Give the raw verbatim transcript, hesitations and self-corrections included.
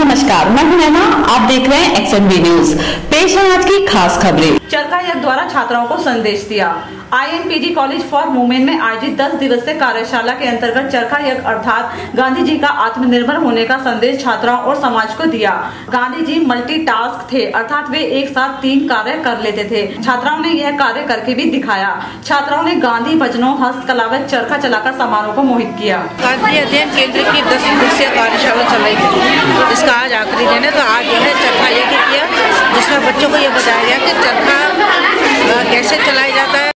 नमस्कार, मैं हूं नैना। आप देख रहे हैं एक्स एन वी न्यूज। पेश है आज की खास खबरें। चरखा यज्ञ द्वारा छात्राओं को संदेश दिया। I N P G college for women में आयोजित दस दिवसीय कार्यशाला के अंतर्गत चरखा यज्ञ अर्थात गांधी जी का आत्मनिर्भर होने का संदेश छात्राओं और समाज को दिया। गांधी जी मल्टीटास्क थे, अर्थात वे एक साथ तीन कार्य कर लेते थे। छात्राओं ने यह कार्य करके भी दिखाया। छात्राओं ने गांधी भजनों, हस्तकला व चरखा चलाकर समारोह को मोहित किया। गांधी अध्ययन केंद्र की दस दिवसीय कार्यशाला चलाई थी, इसका आज आखिरी दिन है। तो आज जो है चरखा यज्ञ किया, जिसमें बच्चों को यह बताया गया कि चरखा कैसे चलाया जाता है।